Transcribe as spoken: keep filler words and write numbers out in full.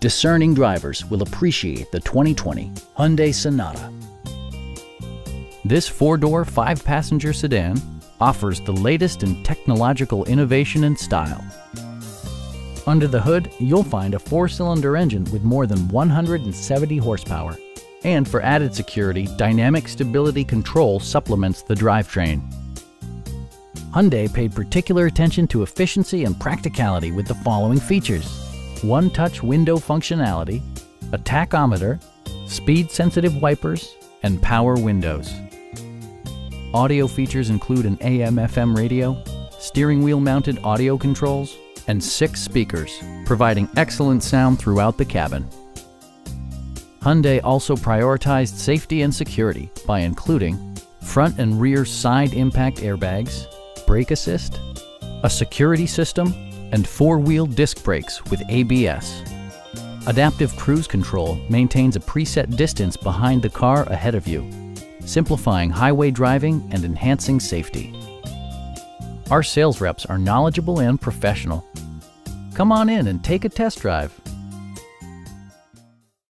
Discerning drivers will appreciate the twenty twenty Hyundai Sonata. This four-door, five-passenger sedan offers the latest in technological innovation and style. Under the hood, you'll find a four-cylinder engine with more than one hundred seventy horsepower. And for added security, dynamic stability control supplements the drivetrain. Hyundai paid particular attention to efficiency and practicality with the following features: one-touch window functionality, a tachometer, speed-sensitive wipers, and power windows. Audio features include an A M F M radio, steering wheel mounted audio controls, and six speakers, providing excellent sound throughout the cabin. Hyundai also prioritized safety and security by including front and rear side impact airbags, brake assist, a security system, and four-wheel disc brakes with A B S. Adaptive Cruise Control maintains a preset distance behind the car ahead of you, simplifying highway driving and enhancing safety. Our sales reps are knowledgeable and professional. Come on in and take a test drive.